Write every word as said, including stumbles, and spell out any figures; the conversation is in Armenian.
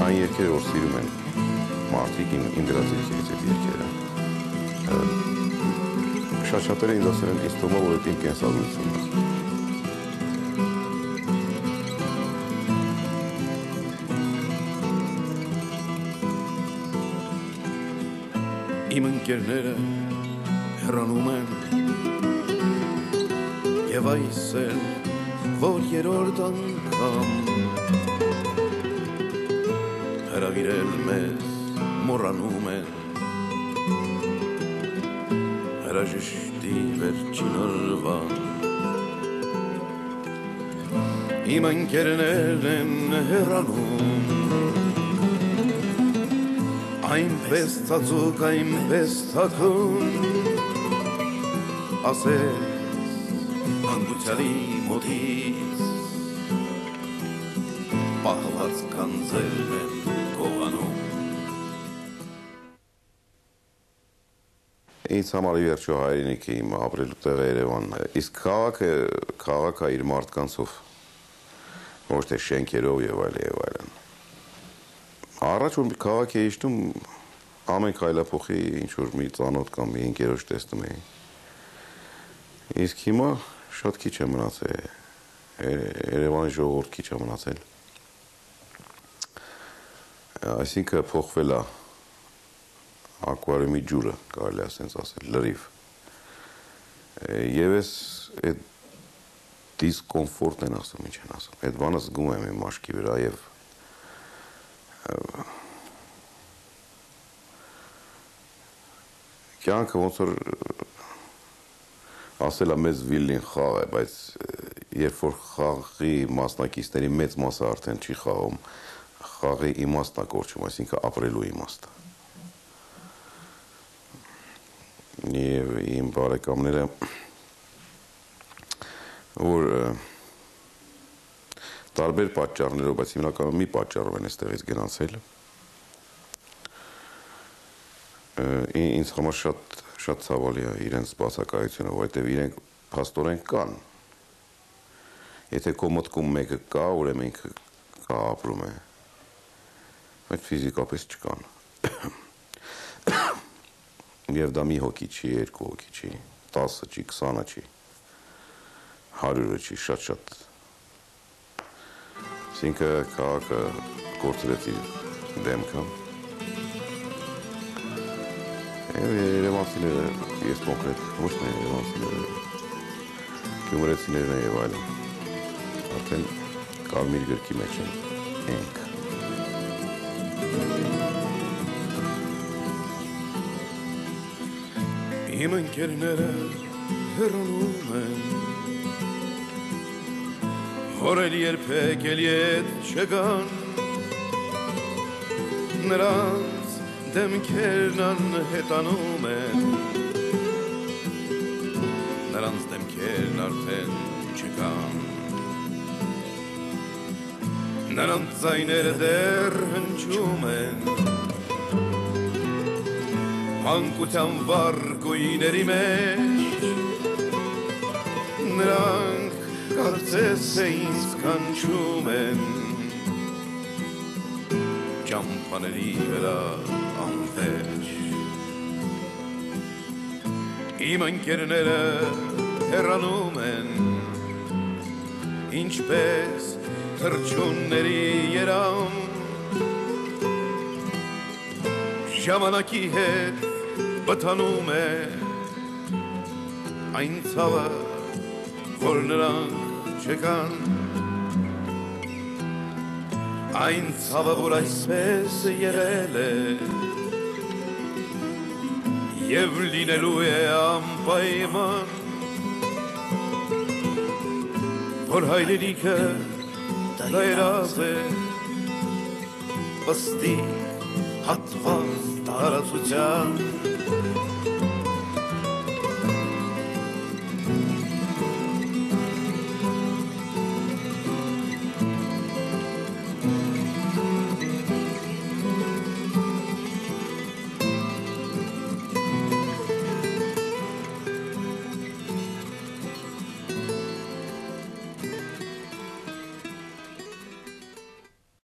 այն երկերը, որ սիրում են մարդիկ, իմ գրածից այդ երկերը։ Շատ-շատերը ինձ ասել են, ինձ թվում է, որ այդ իմ կենսագրությունն է։ Իմ ընկերները հեռանում են և այս էլ, որ երորդ անգամ հրավիրել մեզ մոռանում են հրաժեշտի վերջին օրվան Իմ ընկերներն են հեռանում Այնպես ծածուկ, այնպես թաքուն ասես հանգուցյալի մոտից պահված կանձերն են գողանում Ինձ համար ի վերջո հայրենիքը իմ ապրելու տեղը Երևանն է իսկ քաղաքը քաղաքը իր մարդկանցով ոչ թե շենքերով եւ այլ եւ այլն Առաջ որ քաղաք էի իջնում ամեն քայլափոխի ինչ որ մի ծանոթ կամ մի ընկերոջ տեսնում էի Իսկ հիմա շատ քիչ է մնացել Երևանի ժողովուրդ քիչ է մնացել Այսինքն փոխվել է ակվարիումի ջուրը կարելի է ասենց ասել լրիվ Եվ ես այդ դիսկոմֆորտն են ասում ինչ են ասում Այդ բանը զգում եմ իմ մաշկի վրա եւ Կյանքը ոնց որ ասել է մեծ վիլին խաղ է, բայց երբ որ խաղի մասնակիցների մեծ մասը արդեն չի խաղում, խաղի իմաստն է կորչում, այսինքն ապրելու իմաստը։ Եվ իմ բարեկամները, որ տարբեր պատճառներով, բայց հիմնականում մի պատճառով են այստեղից գնացել, ինձ համար շատ շատ ցավալի է իրենց բացակայությունը, որովհետև իրենք փաստորեն կան։ Եթե քո մտքում մեկը կա, ուրեմն ինքը կա ապրում է, բայց ֆիզիկապես չկան։ Եվ դա մի հոգի չի, երկու հոգի չի, տասը չի, քսանը չի, հարյուրը չի, շատ-շատ Այսինքն քաղաքը կորցրեց իր դեմքը Երևանցիները, ես կոնկրետ, ոչ թե երևանցիները, գյումրեցիներն են եւ այլն, արդեն կարմիր գրքի մեջ են ենք։ Իմ ընկերները հեռանում են Որ էլ երբեք էլ ետ չգան Նրանց դեմքերն անհետանում են Նրանց դեմքերն արդեն չկան Նրանց ձայները դեռ հնչում են Մանկության վառ գույների մեջ Նրանք Կարծես է ինձ կանչում են Ճամփաների վրա անվերջ Իմ ընկերները հեռանում են Ինչպես թռչունների երամ Ժամանակի հետ բթանում է Այն ցավը որ նրանք չկան Այն ցավը, որ այսպես եղել է Եվ լինելու է անպայման Որ հայրենիքը դայրազ է Վստի հատված տարածության